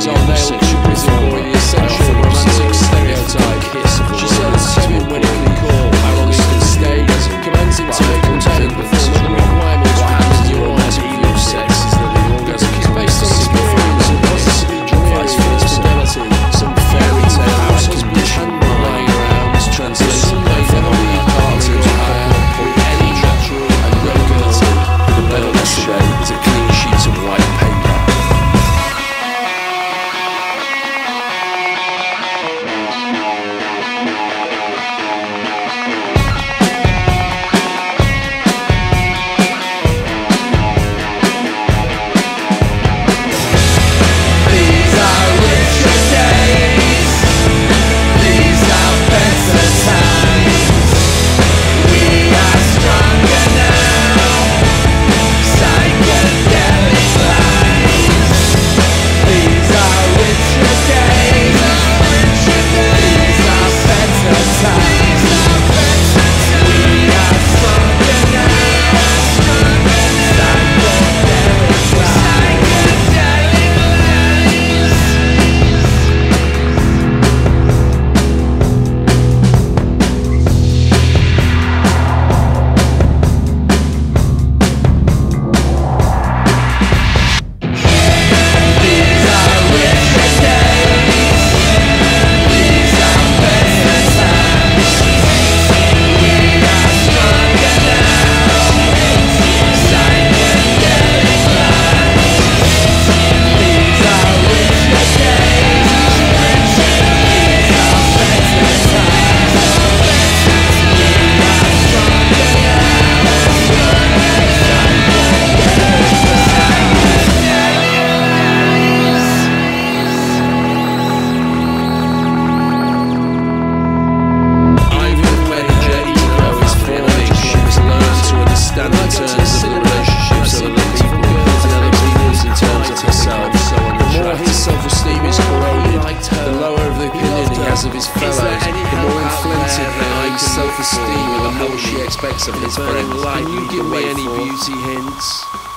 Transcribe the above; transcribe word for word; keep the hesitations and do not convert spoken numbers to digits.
our male cupidism boy, the essential romantic stereotype. She said it's timid when it can call, how long it can stay, commencing to make content before the requirements becomes new romantic view of sex is that the orgasm is based on experience and possibly dreams for fidelity, some fairy tale household condition lying around, translated by family cartoons higher, any natural and regularity. The better yesterday is a clean sheet of white paper. Of his fellows, the more inflated now his self-esteem and the more she expects of his friends. Can you give me any beauty hints?